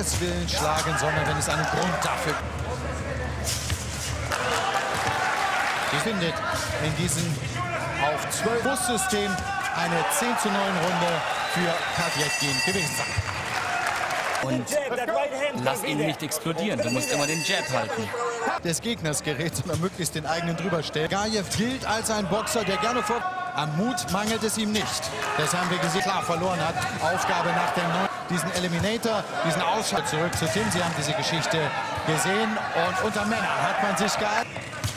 Sieges willen schlagen, sondern wenn es einen Grund dafür findet in diesem auf 12 System eine 10:9 Runde für Pawliecki gewesen sein. Und lass ihn nicht explodieren. Du musst immer den Jab halten. Des Gegners gerät, sondern möglichst den eigenen drüber stellen. Shagajew gilt als ein Boxer, der gerne vor... Am Mut mangelt es ihm nicht. Das haben wir gesehen, klar verloren hat. Aufgabe nach dem diesen Eliminator, diesen Ausschlag zurück zu Tim. Sie haben diese Geschichte gesehen und unter Männern hat man sich gehalten.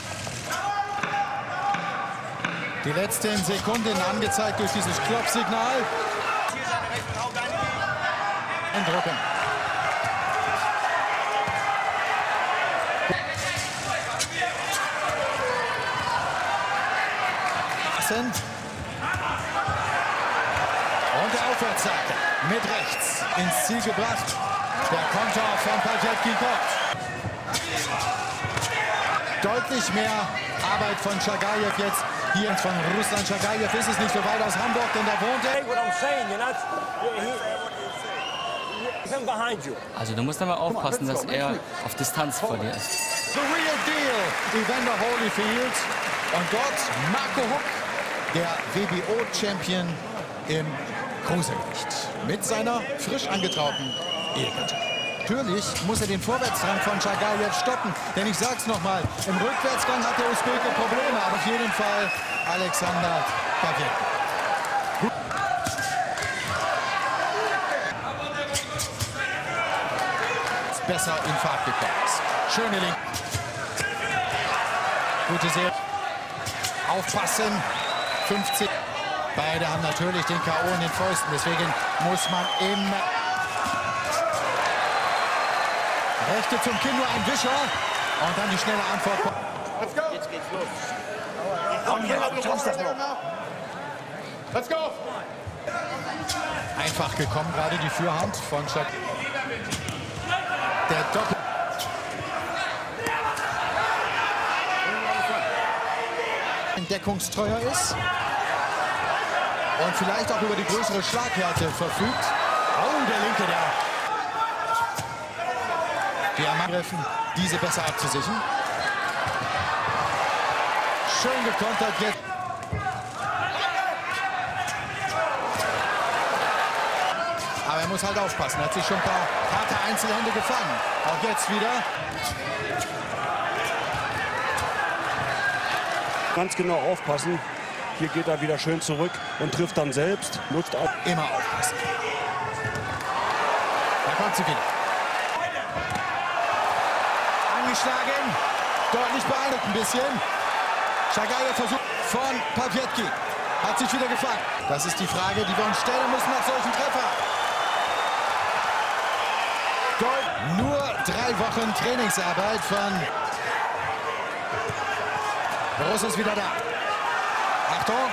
Die letzten Sekunden angezeigt durch dieses Klopfsignal. Eindrucken. Und der Aufwärtsseite mit rechts ins Ziel gebracht. Der Konter von Pawliecki kommt. Deutlich mehr Arbeit von Shagajew jetzt. Hier von Ruslan Shagajew ist es nicht so weit aus Hamburg, denn da wohnt er. Also du musst aber aufpassen, dass er auf Distanz vor dir ist. The real deal, Evander Holyfield. Und dort Marco Huck, der WBO-Champion im Cruisergewicht mit seiner frisch angetrauten Ehegatte. Natürlich muss er den Vorwärtsdrang von Shagajew stoppen, denn ich sag's nochmal, im Rückwärtsgang hat der Usbeke Probleme, aber auf jeden Fall Alexander Pawliecki. Besser in Fahrt gekommen ist. Schöne Link. Gute Serie. Aufpassen. 50. Beide haben natürlich den K.O. in den Fäusten. Deswegen muss man immer Rechte zum Kinn, nur ein Wischer. Und dann die schnelle Antwort. Let's go. Jetzt geht's los. Let's go. Einfach gekommen, gerade die Fürhand von Shagajew. Der Doppel. Entdeckungstreuer ist. Und vielleicht auch über die größere Schlaghärte verfügt. Oh, der Linke da. Die am Angriffen, diese besser abzusichern. Schön gekontert jetzt. Aber er muss halt aufpassen. Er hat sich schon ein paar harte Einzelhände gefangen. Auch jetzt wieder. Ganz genau aufpassen. Hier geht er wieder schön zurück und trifft dann selbst. Nutzt auch. Immer aufpassen. Da kommt sie wieder. Angeschlagen. Deutlich beeindruckt ein bisschen. Shagajew versucht von Pawliecki. Hat sich wieder gefangen. Das ist die Frage, die wir uns stellen müssen nach solchen Treffern. Nur 3 Wochen Trainingsarbeit von Groß ist wieder da. Achtung.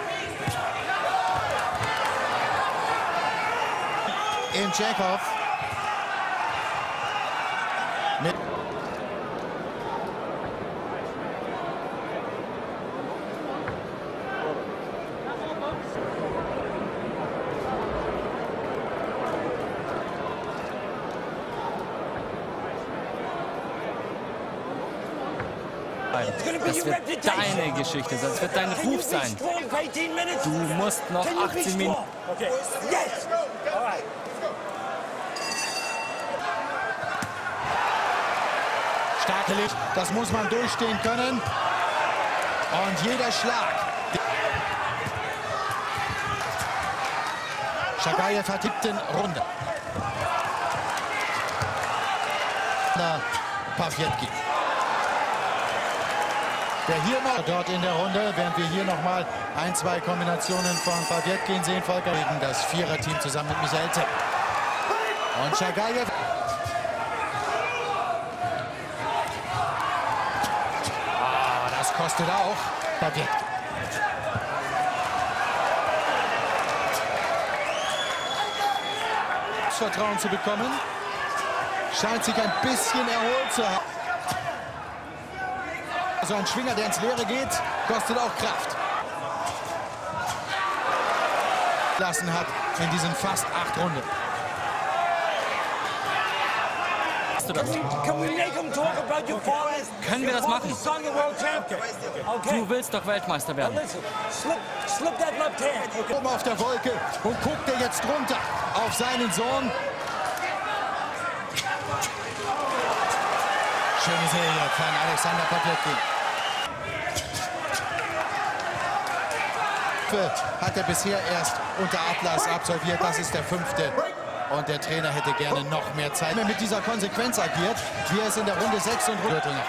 In Tschechow. Mit Das wird deine Geschichte, das wird dein Ruf sein. Du musst noch 18 Minuten. starke Licht, das muss man durchstehen können. Und jeder Schlag. Shagajew hat 7. Runde. Pawliecki. Der hier noch dort in der Runde, während wir hier noch mal 1-2 Kombinationen von Pawliecki sehen, Volker gegen das Viererteam zusammen mit Michael Tepp. Und Shagajew. Das kostet auch Pawliecki. Vertrauen zu bekommen. Scheint sich ein bisschen erholt zu haben. So ein Schwinger, der ins Leere geht, kostet auch Kraft. Lassen hat in diesen fast 8 Runden. du das? Können wir das machen? Du willst doch Weltmeister werden. Oben auf der Wolke und guckt er jetzt runter auf seinen Sohn. Schöne Serie von Alexander Povetkin. Hat er bisher erst unter Atlas absolviert. Das ist der 5. Und der Trainer hätte gerne noch mehr Zeit. Wenn er mit dieser Konsequenz agiert, wie er es in der Runde 6 und Runde noch.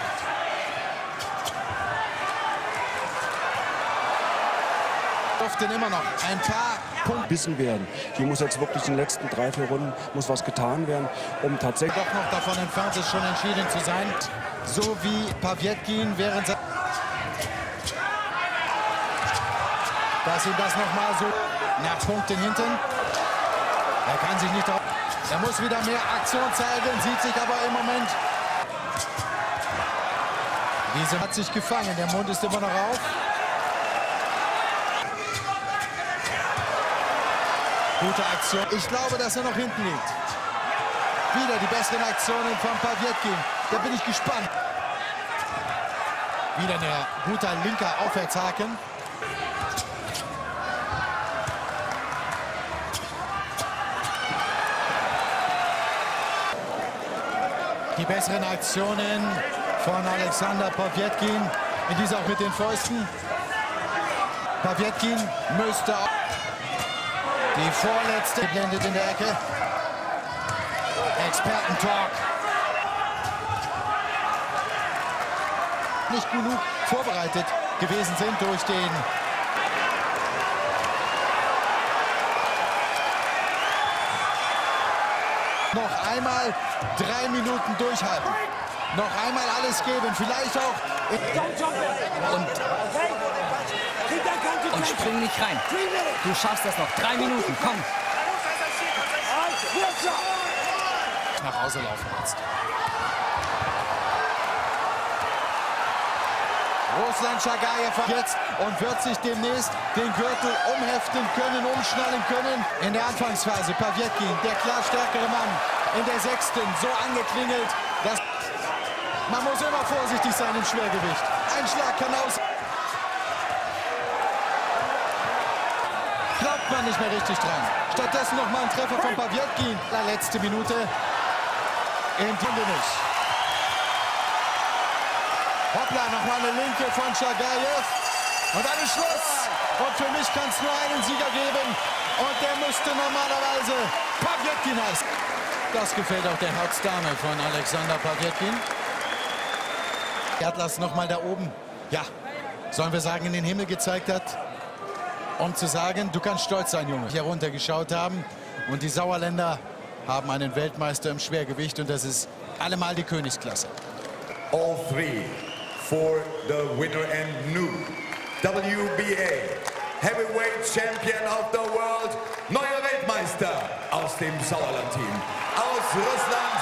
Durften immer noch ein paar Punkte Bissen werden. Hier muss jetzt wirklich in den letzten 3, 4 Runden muss was getan werden, um tatsächlich doch noch davon entfernt ist, schon entschieden zu sein. So wie Povetkin während dass ihm das noch mal so nach Punkten hinten. Er kann sich nicht. Er muss wieder mehr Aktion zeigen, sieht sich aber im Moment. Diese hat sich gefangen, der Mund ist immer noch auf. Gute Aktion. Ich glaube, dass er noch hinten liegt. Wieder die besseren Aktionen von Povetkin. Da bin ich gespannt. Wieder ein guter linker Aufwärtshaken. Die besseren Aktionen von Alexander Povetkin. In dieser auch mit den Fäusten. Povetkin müsste auch die vorletzte blendet in der Ecke. Experten-Talk. Nicht genug vorbereitet gewesen sind durch den noch einmal 3 Minuten durchhalten. Noch einmal alles geben, vielleicht auch. Und spring nicht rein. Du schaffst das noch. 3 Minuten, komm. Nach Hause laufen jetzt. Ruslan Chagayev jetzt und wird sich demnächst den Gürtel umheften können, umschnallen können. In der Anfangsphase Povetkin, der klar stärkere Mann, in der 6. so angeklingelt, dass man muss immer vorsichtig sein im Schwergewicht. Ein Schlag kann aus. Glaubt man nicht mehr richtig dran. Stattdessen noch mal ein Treffer von Povetkin. Letzte Minute im Finish. Hoppla, nochmal eine linke von Chagayev. Und dann ist Schluss. Und für mich kann es nur einen Sieger geben. Und der müsste normalerweise Povetkin heißen. Das gefällt auch der Herzdame von Alexander Povetkin. Atlas nochmal da oben. Ja, sollen wir sagen, in den Himmel gezeigt hat. Um zu sagen, du kannst stolz sein, Junge. Hier runtergeschaut haben. Und die Sauerländer haben einen Weltmeister im Schwergewicht. Und das ist allemal die Königsklasse. All 3 for the winner and new WBA Heavyweight Champion of the World, neuer Weltmeister aus dem Sauerland-Team, aus Russland.